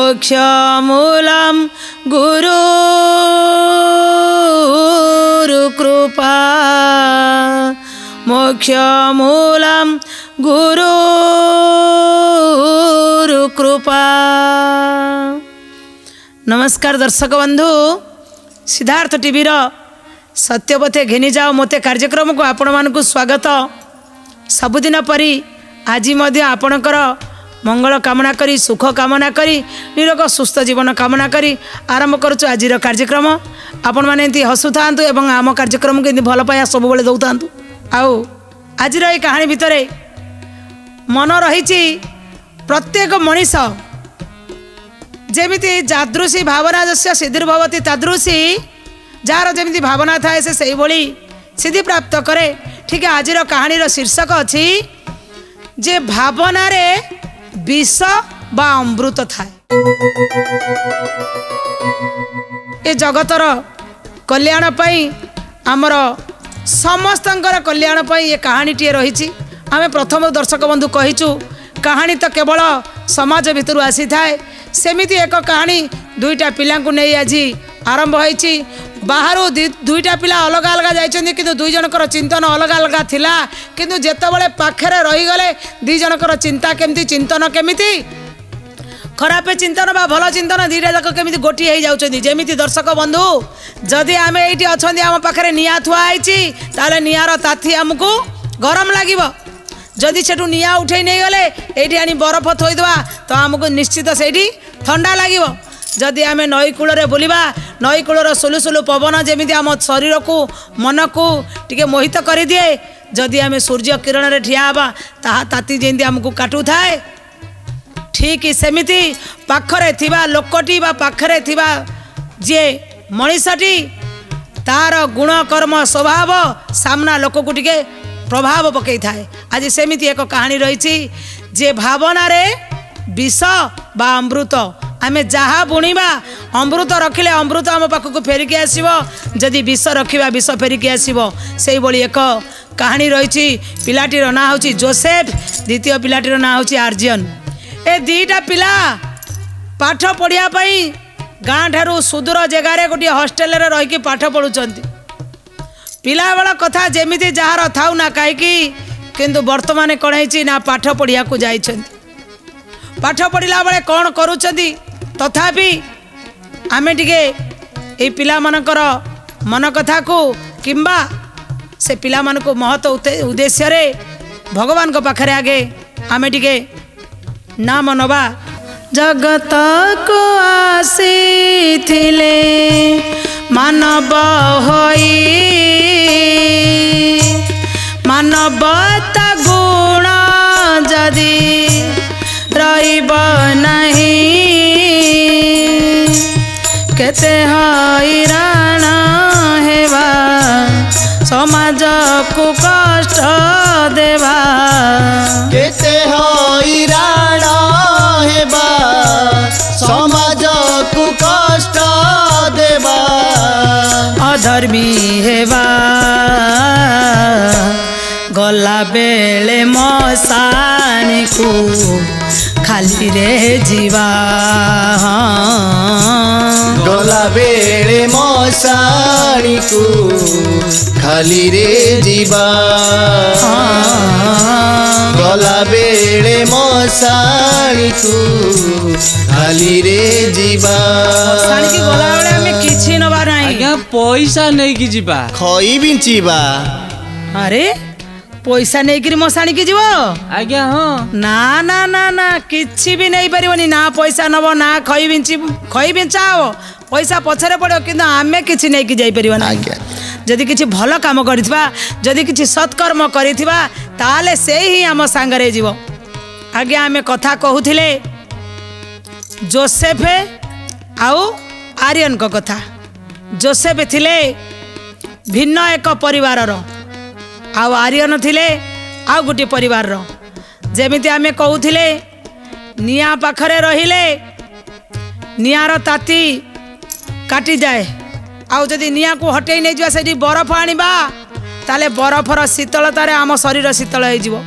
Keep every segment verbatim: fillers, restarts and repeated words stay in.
मोक्षमूलं गुरुकृपा मोक्षमूलं गुरुकृपा। नमस्कार दर्शक बंधु, सिद्धार्थ टीवी रो सत्यपथे घेनी जाओ मोते कार्यक्रम को आपण मानकु स्वागत। सबुदिन परी आज मध्य आपणकर मंगल कामना करी सुख कामना करी निरोग सुस्थ जीवन कामना करी आरंभ करुचु आज कार्यक्रम। आपण माने एंती हसु थांतु एवं आम कार्यक्रम को एंती भल पाया सब बेले दउ थांतु। आउ आज रो ए कहानी भितरे मन रहिछि प्रत्येक मनीष जेमिति जादृशी भावना जस्य सिद्धिर्भवति तादृशी जार जेमिति भावना थाए से सही भली सिद्धि प्राप्त करे। ठीक है, आज कहानी शीर्षक अच्छी जे भावना रे विष बा अमृत थाए। ए जगतर कल्याण पाई आमर समस्तंकर कल्याण पाई ये कहानी टी रही। आम प्रथम दर्शक बंधु कहीचु कहानी तो केवल समाज भितर आसी थाए, सेमिति एक कहानी दुईटा पिला नहीं आज आरंभ होईची। बाहर दुईटा पिला अलग अलग जाइछन्ति किंतु दुई जनकर चिंतन अलग अलग थिला, किंतु जेतेबेले पाखरे रही गले दुई जनकर चिंता केमती चिंतन केमिति खराब चिंतन बा भल चिंतन दुईटा जाक केमिति गोटी हो जाउछन्ति। जेमिति दर्शक बंधु जदि आमे एइटी अछन्ति आम पाखरे निया थुआ आइछि ताले नियार ताथी हमकु गरम लागिबो। जदि सेठू निया उठे नहीं गले एइटी आनी बरफ थोइदवा तो हमकु निश्चित सेठी ठंडा लागिबो। जदि आमे नई कूल बुलवा नई कूलर सुलु सुलु पवन जेमिति आम शरीर को मन को टिके मोहित कर दिए। जदि आमे सूर्य किरण रे ठिया हवा ताहा ताती जेंति हमकु काटू थाए, ठीक सेमिति पाखरे थिबा लोकटी बा पाखरे थिबा जे मनीषटी तार गुण कर्म स्वभाव सामना लोक को टिके प्रभाव पकई थाए। आज सेमिति एक कहानी रही जे भावना रे विष बा अमृत आमे जहाँ बुणीबा अमृत रखिले अमृत आम पाखक फेरिकी आसब, जदि विष रखा विष फेरिकी आसब। से भली एक कहानी रही। पिलाटीर ना हूँ जोसेफ, द्वितीय पिलाटीर ना हूँ आर्जियन। ए दीटा पिला पाठ पढ़िया गाँ ठारू सुदूर जगार गोटे हॉस्टेल रे रही पाठ पढ़ुचंती। पिला बेला कथा जेमिति जार थाउ ना कहीं किंतु वर्तमान कौन है ना पाठ पढ़िया को जाइछंती। पाठ पढ़िला बेले कौन करूचंती तथापि आमे टिके ए पिला मानकर मन कथा को किंबा से पिला मान को महत उद्देश्य रे भगवान को पाखरे आगे आमे टिके नाम नवा। जगत को आसीथिले मानव होई मानवता गुण जदि रहिब नहीं केते हैरान हेबा समाज को कष्ट देवा केते हैरान हेबा समाज को कष्ट देवा अधर्मी हेबा गला बेले मसाणी को खाली रे जीवा गला बेले मसाणी को खाली रे जीवा गला बेले मसाणी को खाली रे जीवा। मसाणी की गला बेले हमें किछि नबा नाही आज्ञा पैसा नहीं कि जीवा खई बिंचीबा। अरे पैसा नहीं कि मसाणी की जीव आज्ञा हाँ ना ना ना ना किछि भी नहीं पारिबनी ना पैसा नब ना खई बिंची खई बिंचा हो पैसा पछरे पड़ो किंतु आमे किछि नहीं कि जाई परिबना। जदि किछि भल काम करिथबा जदि किछि सत्कर्म करिथबा ताले से ही आम सांगरे जीव। आगे आमे कथा कहूथिले जोसेफ आउ आर्यन को कथा। जोसेफ थिले भिन्न एक परिवार रो आउ आर्यन थिले आउ गोटे परिवार रो। जेमिति आमे कहूथिले निया पाखरे रहिले नियार ताती काटी जाए आउ जदि निया को हटेई नहीं जा सेठी बरफ आनिबा ताले बरफर शीतलतार आम शरीर शीतल हो।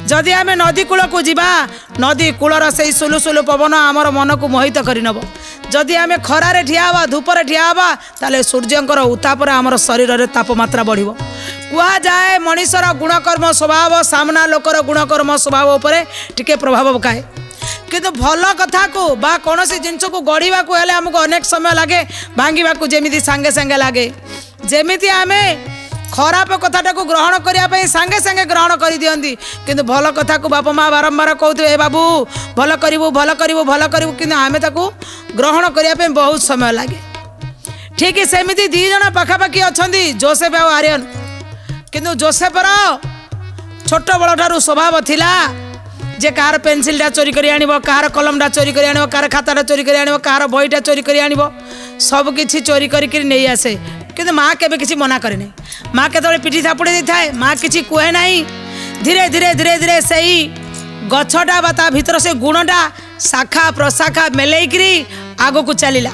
जदि आम नदी कूल को जीवा नदी कूलर से सुलु सुलु पवन आमर मन को मोहित करनब जदि आम खरारे ठिया धूपर ठिया ताले सूर्यंकर उत्ताप आमर शरीर में तापमात्रा बढ़ कह जाए मनीषर गुणकर्म स्वभाव सामना लोकर गुणकर्म स्वभाव उपरे टिके प्रभाव पकाए किंतु भल कथा को बा कौन सी जिनस को गढ़ा को हेले आमको अनेक समय लगे भांगा जमी सांगे सांगे लगे जमी आम खराब कथाटा को ग्रहण करने सांगे सांगे ग्रहण कर दियंती किंतु भल कथा को बापा माँ बारंबार कहते ए बाबू भल करू भल करू भल करू कि आम ताकू ग्रहण करने बहुत समय लगे ठीक सेमती दी जन पाखापाखि अच्छा जोसेफ और आर्यन किंतु जोसेफर छोट बड़ ठार स्वभाव थिला जे कार पेनसिलटा चोरी कर आनिब कार कलमटा चोरी कर आनिब कार खाताटा चोरी कर आनिब कार बहीटा चोरी कर आनिब सब किछि चोरी करके नहीं आसे किंतु माँ केबे किछि मना करे नहीं माँ केतबेले पिठी थापुड़ी देई थाए माँ किछि कहे नहीं धीरे धीरे धीरे धीरे सही गछटा बा ता भीतर से गुणटा शाखा प्रशाखा मेलेइकरी आगो को चलिला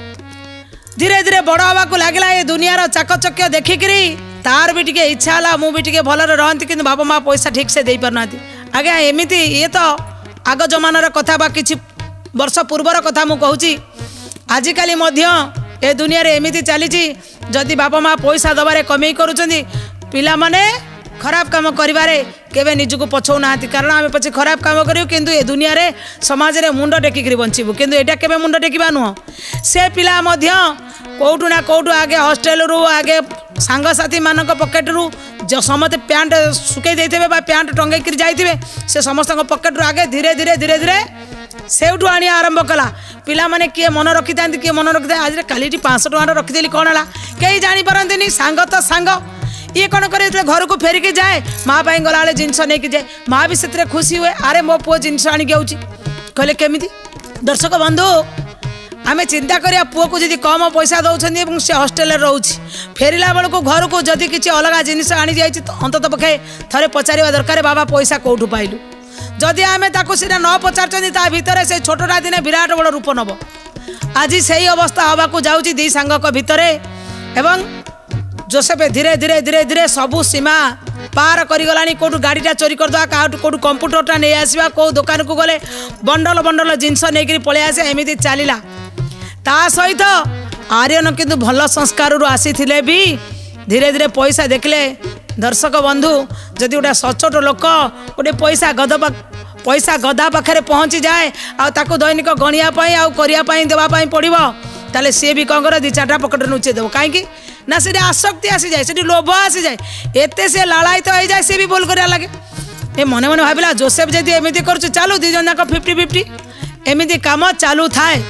धीरे धीरे बड़ हवा को लागला ये दुनियार चाकचक्य देखिकरी तार भी टिके इच्छा है मु भी टिके भलरे रहंती किंतु बाबा माँ पैसा ठीक से दे पारना आज्ञा एमती ये तो आग जमानार कथा बा किछि वर्ष पूर्वर कथा मु कहूची आजिकाली मध्य ए दुनिया रे एमती चली जदि बापा माँ पैसा दबारे कमी करुचंदी पिला माने खराब काम करिवारे केबे निजको पछौ नाहती कारण आमे पछे खराब काम करियो किंतु ए दुनिया रे समाज रे मुंड टेकिकरी बंचिबु किंतु एटा केबे मुंड टेकिबा नुह से पिला मध्य कोठु ना कोठु आगे हॉस्टेल रु आगे सांगसाथी मानक पकेट रु जो समते पैंट सुके देइथिबे बा पैंट टंगै करी जाइथिबे से समस्त पकेट रु आगे धीरे धीरे धीरे धीरे सेउठु आनी आरंभ कला पिला माने किए मन रखी था किए मन रखी था आज काली पाँच टकर रखीदेली कौन है कहीं जापरती सांग तो सांग ये कौन कर घर को फेरिकी जाए माँ पाई गला जिनस नहीं जाए माँ भी से खुशी हुए अरे मो पुओ जिनस आणिक आउची कहले केमिति दर्शक बंधु आमे चिंता करिया पुओ को जदि कम पैसा दौरान से हॉस्टेल रोचे फेरला बेलू घर को जदि किसी अलग जिनिस आनी जाए तो अंतत पक्षे थे पचार दरकार बाबा पैसा कौटू पाइलु जदि आमे ताको सीधा न पचार भितर से छोटा दिने विराट बड़ रूप नब आज से अवस्था हवा को जाऊँगी दी सांगक भितर एवं जोसेफ धीरे धीरे धीरे धीरे सबू सीमा पार करगला कौटू गाड़ीटा चोरी करदे कौटू कंप्यूटरटा नहीं आसवा कौ दुकान को गले बंडल बंडल जिनस नहीं पलि आसे एमती चलला ता सहित आर्यन किंतु भल संस्कार आसी भी धीरे धीरे पैसा देखले दर्शक बंधु जदि गोटे सचोट लोक गोटे पैसा गद पैसा गधा पाखे पहुँची जाए आउ दैनिक गणियापाई आउ करने देवाई पड़ो ताले सी भी कौन कर दी चार्टा पकेट नुचे देव कहीं ना से आसक्ति आसी जाए से लोभ आसी जाए एत से लालायित हो जाए सी भी भूल कर लगे ये मन मन भाविला जोसेफ जदि एमती कर चालू दी जन जाक फिफ्टी फिफ्टी एमती काम चालू थाए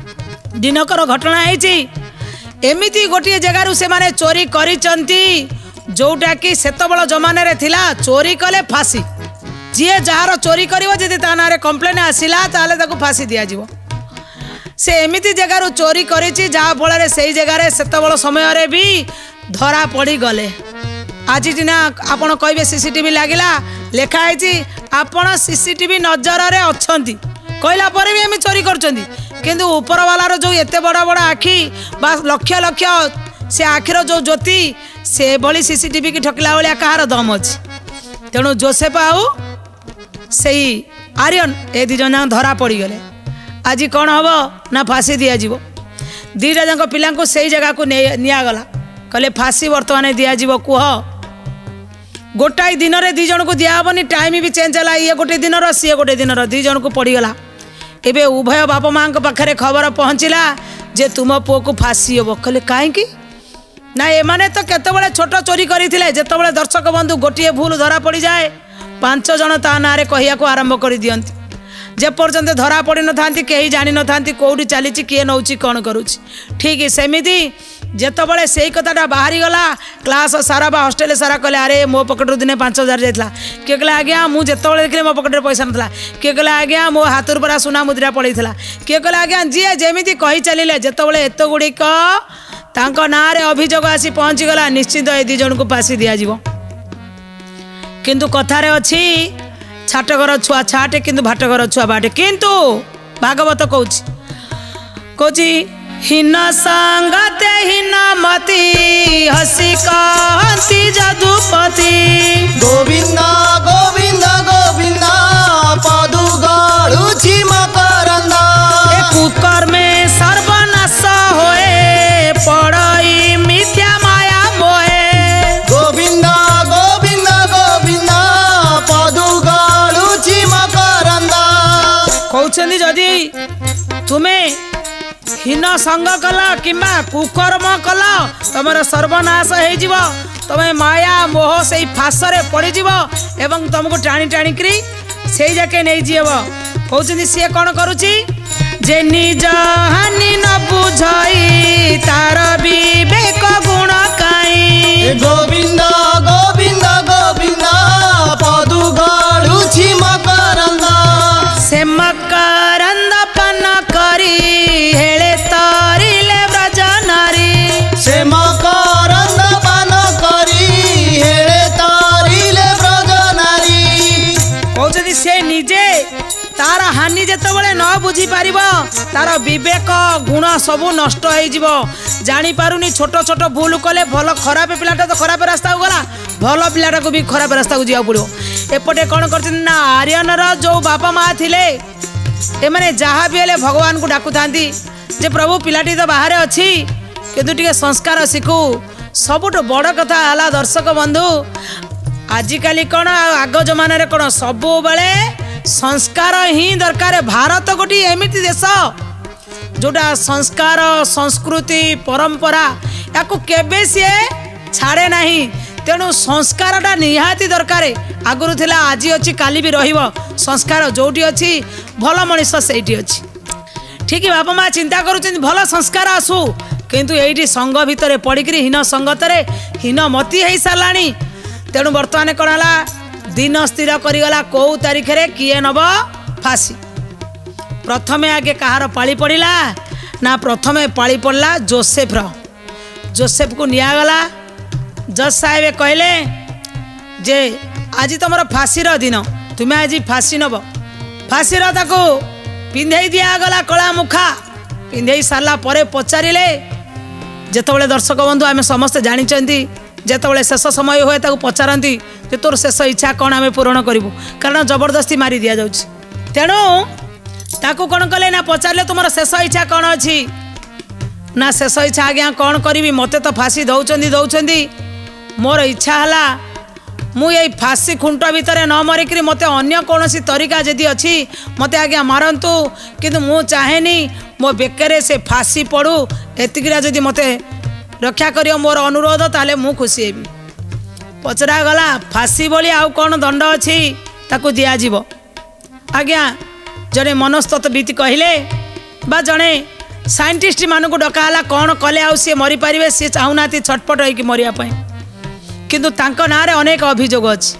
दिनकर घटना है एमती गोटे जगार से माने चोरी करिचंती जोटा कि सेतबेल जमाना रे थिला चोरी कले फांसी जी जार चोरी करिवो जदि ता नारे कंप्लेन आसिला ताले ताको फांसी दिया जीवो से एमती जगार चोरी करिछि जहा फल से जगार सेतबेल समय रे भी धरा पड़ी गले आज दिना आपण कहबे सीसीटीवी लागिला लेखा है आपण सीसीटीवी नजर रे अछंती कहला पर भी एम चोरी करछंती किंतु ऊपर वालार जो एते बड़ा बड़ा आखि बा लक्ष लक्ष से आखिर जो ज्योति से भली सीसीटीवी की ठकला भाया कहार दम अच्छी तेणु जोसेफ आउ से आर्यन ए दी जन धरा पड़ गले आज कौन हम ना फांसी दिज्व दीटा जाक पिला से जगह को निगला कहले फांसी बर्तमान दिज्व कह गोटाई दिन में दी जन को दिहबनी टाइम भी चेंज है ये गोटे दिन सी गोटे दिन दी जन को पड़गला एबे उभय बाप माँ पाखे खबर पहुँचला जे तुम पुओ को फांसी हम कहले कहीं ना एमाने तो केतबेले छोट चोरी करते जितेबाला दर्शक बंधु गोटे भूल धरा पड़ जाए पांच जन ता ना कहिया को आरंभ कर दियंती जेपर्यंत धरा पड़ न था कहीं जानी न था कौटी चली किए नौ कौन करुच्ची ठीक सेमती जितेबाला से कथाटा बाहरी गला क्लास सारा बा हॉस्टेल सारा कहले अरे मो पकेट दिने पांच हजार जाता किए कहला आज्ञा मुझे देखिए मो पकेट पैसा नाला किए कहला आज्ञा मो हाथ पूरा सुना मुद्रा पड़ता किए कहला आज्ञा जी जमी कही चलिए जितेबाला एत गुड़िक तांको नारे अभियोग आसी पहुँची गला निश्चित ए दी जन को फांसी दिज्व किंतु कथारे अच्छी छाटगर छुआ छाटे किंतु भाटगर छुआ बाटे किंतु भागवत कौच कौच हिन संगते हिन मती हसी कहती जदुपति गोविंद गोविंद गोविंद कहते जदि तुम्हें हीन संग कल कि कुकर्म कल तुम सर्वनाश हो तुम्हें माया मोह से फासरे पड़ज एवं तुमको टाणी टाणिकी से जाके नहीं जीव कहते सी कौन करुच्ची जे निज हानि न बुझई तार विवेक गुण काई गोविंद गोविंद गोविंद पदु गड़ुछि मकरंद से मकरंद पान करी हेले तरिले व्रज नारी से मकरंद पान करी हेले तरिले व्रज नारी कहते से निजे तार हानि जेतबले न बुझी पारिब तार विवेक गुण सबू नष्ट हो जानी पारुनी छोट छोट भूल कले भल खराब पिलाटा तो खराब रास्ता को गला भल पिलाटा को भी खराब रास्ता को जावा पड़ो एपटे कौन कर ना आर्यनर जो बापा माँ थिले एमाने जहाँ भी हेले भगवान को डाकू थांती जे प्रभु पिलाटी तो बाहर अच्छी किंतु टिके संस्कार शिखु सबुठ बड़ कथा है दर्शक बंधु आजिकाली कौन आग जमान कौन सबु बेले संस्कार ही दरकार भारत गोटे एमती देश जोटा संस्कार संस्कृति परंपरा या केबे सी छाड़े नहीं तेणु संस्कारटा निहाती दरकार आगुरी थिला आज अच्छी काली भी रहिबो संस्कार जोटी अच्छी भल मनीष से अच्छी ठीक है बापा माँ चिंता करुँच भल संस्कार आसू किंतु ये संघ भितर पड़िकी हीन संगतरे हीन मती हो साराणी तेणु बर्तमान कौन है दिन स्थिर करीगला कौ तारीख रे किए नब फांसी प्रथमे आगे कहार पाली पड़ा ना प्रथमे पाली पड़ा जोसेफ रो जोसेफ को निगला जज साहेब कहले जे आज तुम फांसी दिन तुम्हें आज फांसी नब फांसी ताको पिंधे दिगला कला मुखा पिंधे सारा पर पचारे जितेबाला दर्शक बंधु आम समस्ते जानी जितेबाला शेष समय हुए पचारती जे तोर शेष इच्छा कौन आम पूरण करूँ कारण जबरदस्ती मारी दि जाऊँ तेणु ताकू कौन कले ना पचारे तुम शेष इच्छा कौन अच्छी ना शेष इच्छा आज्ञा कौन करी मत तो फांसी दौरान दौरान मोर इच्छा है मु ये फांसी खुंट भितर न मरिक मत अन्य कौन तरीका जदि अच्छी मत आज्ञा मारतु किंतु मु चाहेनी मो बेकरे से फांसी पड़ू एतिकरा जदि मत रक्षा करियो मोर अनुरोध ताले मु खुशी हेबी पचरा गला फांसी बोली आउ कौन दंड अच्छी ताकू दिया जीवो आज्ञा जड़े मनस्तत्वविद कहले बा जड़े साइंटिस्ट मानू डकाला कौन कले आउ सी मरी पारे सी चाहूना छटपट होकर मरिया किंतु तांको नारे अनेक अभियोग अच्छी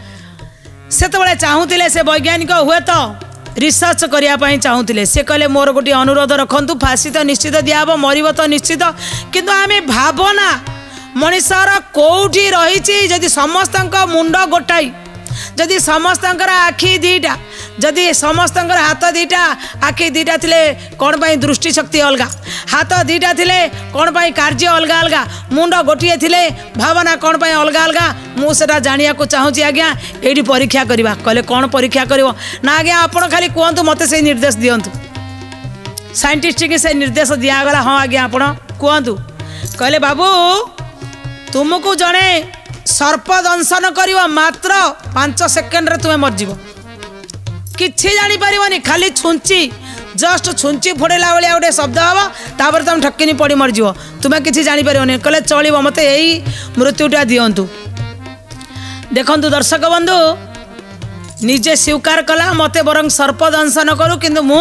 से चाहूले से वैज्ञानिक हुए तो रिसर्च करने चाहूले से कहले मोर गोटे अनुरोध रखु फांसी तो निश्चित दिहब मरब तो निश्चित किंतु आम भावना मनीषर कौटी रही जदि समस्त मुंड गोटाई जदि समस्त आखि दीटा जदि समस्त हाथ दीटा आखि दीटा थिले कौन पाई दृष्टि शक्ति अलगा हाथ दीटा थिले कौन पाई कार्य अलगा अलगा मुंड गोटे थिले भावना कौन पाई अलगा अलगा मुझे जानिया को चाहूँगी आज्ञा ये परीक्षा करवा कहले कौन परीक्षा करिवो ना आज्ञा आपण खाली कहतु मत से निर्देश दिंतु साइंटिस्ट की से निर्देश दिगला हाँ आज्ञा आपण कहतु कहले बाबू तुमको जड़े सर्प दंशन कर मात्र पांच सेकेंड रे तुम्हें मरजीव किसी जापर खाली छुंची जस्ट छुंची फोड़ेला भाया गोटे शब्द हम तापर तुम ठकिनी पड़ी मरजीव तुम्हें किसी जापर कहले चलो मत यही मृत्युटा दिंतु देखु दर्शक बंधु निजे स्वीकार कला मत बरं सर्प दंशन करू किंतु मु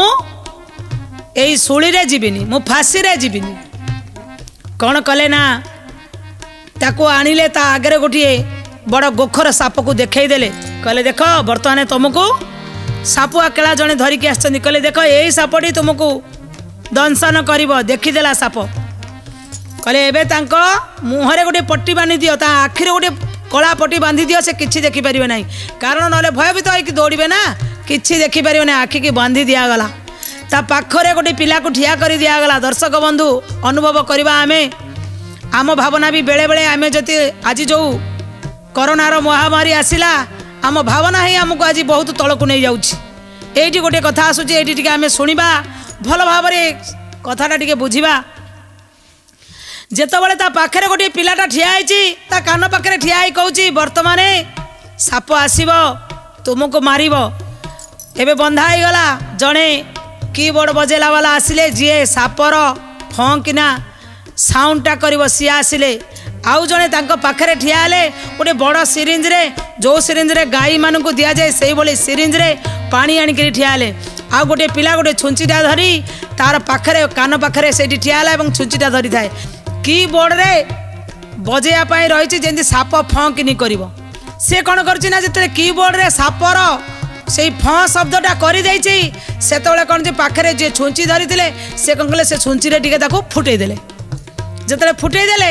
यही शुली रे जीविनी मु फांसी रे जीविनी कौन कले ना ताको आनिले ता आगे गोटे बड़ गोखर साप को देखईदेले कहले देख बर्तमान तुमको सापुआ केला जड़े धरिकी आसछन्ती कहले देख यही सापटी तुमको दंशन कर देखीदेला साप कहले एबे तांको मुहरे गोटे पट्टी बांधी दियो ता आखिरे गोटे कला पट्टी बांधी दियो से किछि देखी परिबे नाही कारण नले भयभीत होइकी दौड़िबे ना किछि देखी परिबे ना आखि की बांधी दियागला ता पाखरे गोटे पिला को ठिया कर दियागला दर्शक बंधु अनुभव करबा आमे आम भावना भी बेले बेले आम जति आज जो कोरोनार महामारी आसला आम भावना ही आमको आज बहुत तलक नहीं जाऊँगी गोटे कथा आसूँ आम शुणा भल भाव कथाटा टे बुझा जितेबाला ता पाखे गोटे पिलाटा ठिया ता कान पाखे ठिया कहूँ बर्तमान साप आसब तुमको मार एबे बंधा ही गला जड़े कीबोर्ड बजेला वाला आसिले जी सापर फं किना साउंडटा कर सी आसिले आउ जड़े पाखे ठिया हेले गोटे बड़ सिरिंज रे जो सिरिंज रे गाई मान को दि जाए से भाई सिरिंज रे पानी आणिक ठिया हेले आउ गोटे पिला गोटे छुंचीटा धरी तार पाखे कान पाखे से ठिया है छुंचीटा धरी थाए कीबोर्ड रे बजेया रही जमी साप फं किनी कर सी कौन कर कीबोर्ड रे सापर से फं शब्दटा कर से कौन जे पाखे जी छुंची धरी थे से कौन कले से छुंची टे फुटे देले जिते फुटे देले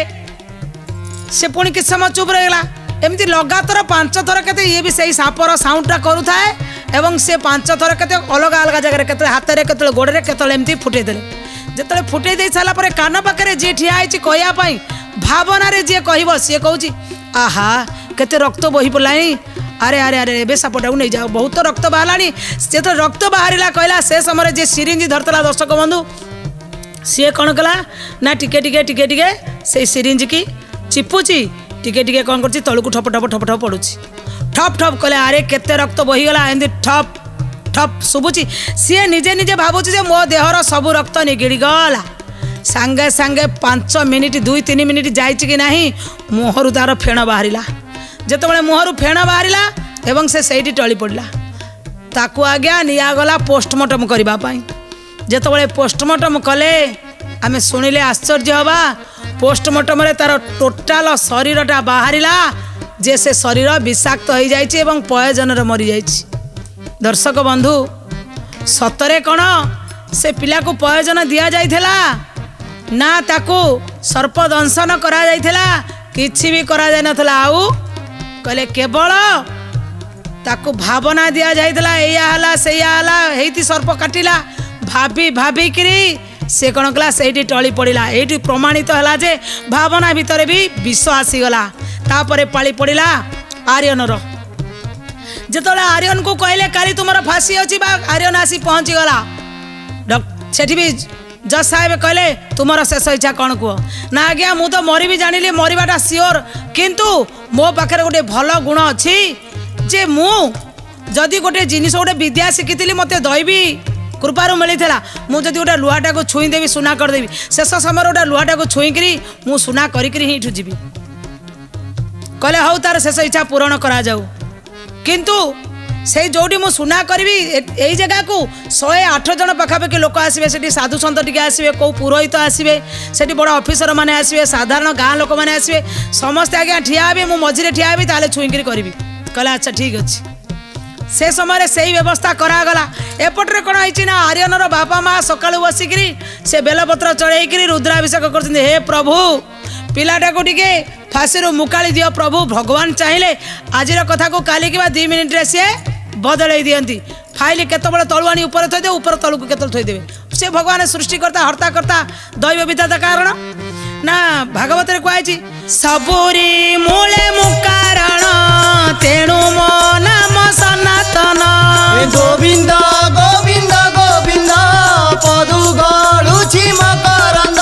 से पुणी कि समय चुप रहीगला एमती लगातार पांच थर के ये भी सही सापर साउंडटा करुए एवं से पांच थर के अलग अलग जगह के हाथ में के गोड़े के फुटे देले जिते फुटे दे सारापर कान पाखे जी ठिया कहवाई भावना रे जी कह सी कौच आहा केते रक्त बही पड़ानी अरे अरे अरे एबे सापटा को नहीं जाओ बहुत रक्त बाहर से तो रक्त बाहर कहला से समय जे सिरिंज धरतला दर्शक बंधु सी कौन कला ना टिके टिके टिके टिके से सिरिंज की चिपुची टिके टिके कौन कर तलू ठप ठप ठप ठप पड़ुची ठप ठप कहले अरे केते रक्त बहीगला एमती ठप ठप शुभुची सी निजे निजे भावुची जे मो देहर सब रक्त निगिड़ी गला सांगे सांगे पांच मिनिट दुई तीन मिनिट जाइए कि नहीं मुहरु तार फेण बाहरिला जिते मुहरु फेण बाहरिला एवं से सही टली पड़ा ताकू आज्ञा निगला पोस्टमार्टम करने जिते पोस्टमार्टम कले आमे शुणिले आश्चर्य हवा पोस्टमार्टम तार टोटाल शरीरटा बाहरिला जे से शरीर विषाक्त हो जाए पॉइजन मरी जाए दर्शक बंधु सतरे कौन से पिला को पॉइजन दि जाइथिला ना ताकू सर्प दंशन करा जाइथिला किछि भी करा जाय नथला आउ कहले केवल ताकू भावना दिया जाइथिला एया हला सेया हला हेती सर्प काटिला भाभी भाभी करी से कौन कला से टली पड़ा ये प्रमाणित है जे भावना भितर भी विष आसीगला तापर पाली पड़ा आर्यन जिते आर्यन को कहले काली तुम फांसी अच्छी आर्यन आसी पहुँची गला से भी जज साहेब कहले तुम शेष इच्छा कौन कह ना आज्ञा मु तो मरी भी जानी मरवाटा सियोर किंतु मो पाखे गोटे भल गुण अच्छी जे मु जदि गोटे जिनिस गोटे विद्या शिखी मत दैवी कृपारू मिलता मुझे गोटे लुहाटा को छुईदेवी सुना करदेवी शेष समय गोटे लुहाटा को छुईकरी मु सुना करी जी कहले हौ तार शेष इच्छा पूरण करा जाऊ किंतु से जोटी मु सुना करी यही जगह को शहे आठ जन पखापाखि लोक आसवे से साधु सत टी आसवे कौ पुरोहित आसवे से बड़ अफिसर मैंने आसवे साधारण गाँ लोक मैंने आसवे समस्ते आज्ञा ठिया हे मु मझे ठिया हे ताले छुईकरी करी कहले अच्छा ठीक अच्छे से समय से व्यवस्था करागला एपटे कौन है ना आर्यन बापा माँ सकालू बसिकी से बेलपत्र चढ़ाई रुद्राभिषेक कर हे प्रभु पिलाटा को टिके फांसी मुकाली दियो प्रभु भगवान चाहिए आज कथा को काली कि दी मिनिट सी बदल दियंती फाइल केतबे तलु आनी ऊपर थोदे ऊपर तलू को केतल थोदेवे से भगवान सृष्टिकर्ता हर्ताकर्ता दैव विधाता कारण ना भागवत कहुई सबुरी मूले मुकारण तेणु मो नाम सनातन गोविंद गोविंद गोविंद पदु गलुछि मकरंद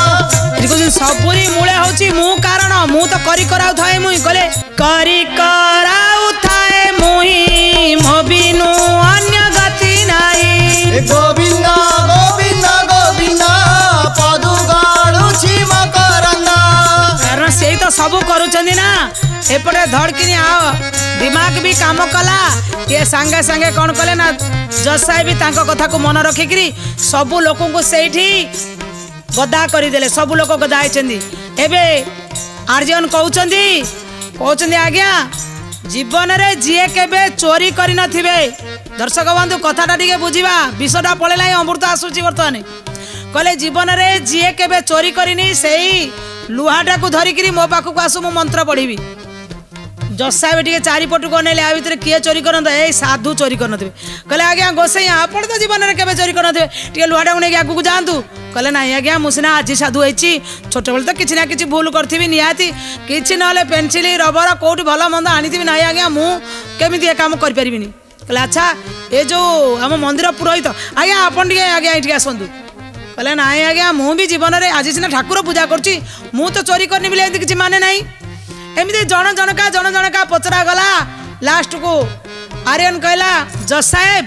सबुरी मूले होची मु कारण मु तो करी कराउ थाए मुई कले करी कराउ थाए मुई मो बिनु अन्य गति नाही गोविंद गोविंद गोविंद पदु गलुछि मकरंद कारण से तो सब करूचंदी ना एपटे धड़किनी आओ दिमाग भी काम कला ये सांगे सांगे कौन कले ना जसाई भी तांको कथा को मन रखिकी सबू लोक को सेठी गदा करदेले सबू लोक गदा एबे आर्यन कहउचंदी कहउचंदी आज्ञा जीवन रे जीए केबे चोरी करि नथिबे दर्शक बंधु कथाटा टिके बुझिबा विषटा पळेला अमृत आसुची वर्तमान कहले जीवन रे जीए केबे चोरी करिनी सेही लुहाटा को धरिकी मो पाखक आसु मु मंत्र पढ़ी जसा टे चारिपट को अनेले आ भर किए चोरी करते ए साधु चोरी करते कहले आज्ञा गोसाई आपण तो जीवन में केवे चोरी करते टे लुहाटा को नहीं आगू जातु कहले ना आज्ञा मुझे आज साधु होती छोट बेले तो किसी ना कि भूल करी निहाती कि ना पेनसिल रबर कौट भल मंद आनी ना आज्ञा मुझे ये कम करें कहले अच्छा ये जो आम मंदिर पुरोहित आज्ञा आपन टे आज्ञा ये आसतु कहले ना आज्ञा मुझे जीवन में आज सीना ठाकुर पूजा करुँची मु तो चोरी करनी बोले एमती किसी माने ना एमती जन जनका जन जनका पचरा गला लास्ट को आर्यन कहला जज साहेब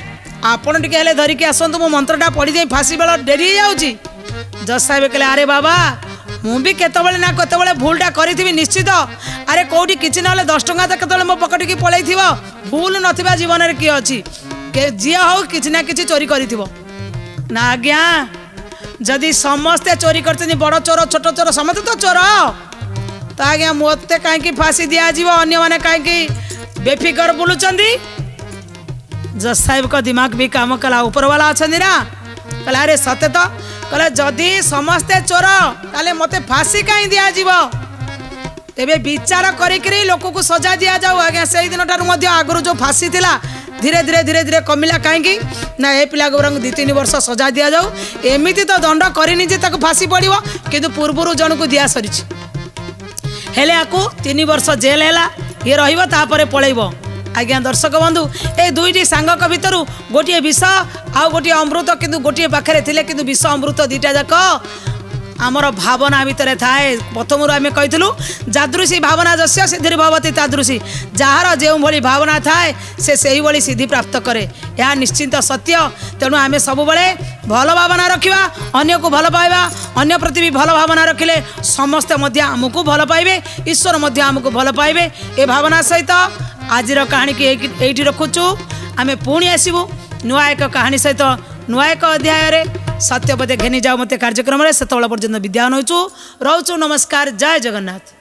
आपण टिके हेले धरिकी आसतु मो मंत्रटा पढ़ी दे फांसी बेल डेरी जाऊँगी। जज साहेब कहले अरे बाबा मु भी केतबले ना केतबले भूलटा करी निश्चित। अरे कौटी किसी ना दस टंका तो केतबले मो पकेट की पलई भूल नथिबा जीवन रे की अछि के जिया हो किसी ना किसी चोरी करिथिबो ना आज्ञा। जदि समस्ते चोरी करते बड़ चोर छोट चोर समस्त तो चोर तो आज्ञा मते कहीं फांसी दिया जीव अन्य माने कहीं बेफिकर बुलुचंदी। जज साहेब का दिमाग भी काम कला ऊपर वाला अच्छा ना कहला अरे सत्य तो कहले जदि समस्ते चोर ताले मते फांसी कहीं दिया जीव तेबे विचार करी लोक को सजा दिया जाऊ। आज्ञा से दिन ठार आगुरी जो फांसी थिला धीरे धीरे धीरे धीरे कमिला कहीं ना ए पिला गोरंग दी तीन वर्ष सजा दिया जाऊ। एमिति तो दंड करनी जे ताको फांसी पड़िबो किंतु पूर्वरु जन को दिया सरीछि हेले आकु तीन वर्ष जेल हैला ये रहिबो तापरे पळैबो। आज्ञा दर्शक बंधु ए दुईटी सांगक भितरु गोटे विष आ गोटे अमृत किंतु गोटे पाखरे थिले किंतु विष अमृत दीटा जाक आमर भावना भितर थाए। प्रथम आम कहीलु जादृशी भावना जस्य सिद्धि भवती तादृशी जार जो भली भावना थाए से सही भली सिद्धि प्राप्त करे यह निश्चिंत सत्य। तेणु आम सब बड़े भल भावना रखा अन्य को भल पाइबा अन्य प्रति भी भल भावना रखिले समस्ते आमको भल पाइबे ईश्वर आमको भल पाइबे। ए भावना सहित आजिर कहानी की एठी रखुचु आम पुणी आसबू नुआ एक कहानी सहित नुआ एक अध्याय सत्यपदे घेनी जाओ मत कार्यक्रम से पर्यटन विद्या नौचु रोचु। नमस्कार जय जगन्नाथ।